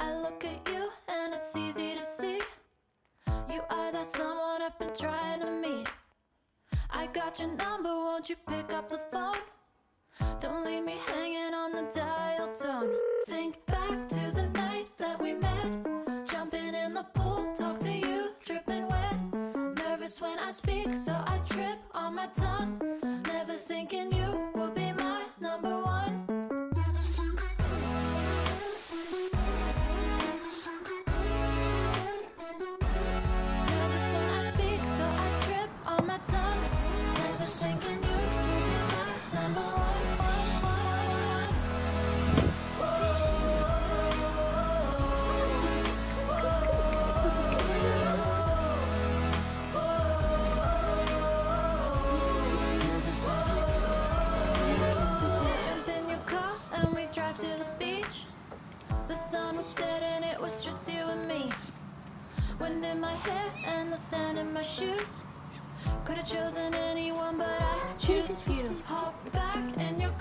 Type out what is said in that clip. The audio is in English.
I look at you and it's easy to see you are that someone I've been trying to meet. I got your number, won't you pick up the phone? Don't leave me hanging on the dial tone. Think back to the night that we met, jumping in the pool, talk to you, dripping wet. Nervous when I speak, so I trip on my tongue. Never thinking you would be my number one. Nervous when I speak, so I trip on my tongue. Never thinking you would be my number one. Drive to the beach. The sun was setting, it was just you and me. Wind in my hair and the sand in my shoes. Could've chosen anyone, but I choose you. Hop back in your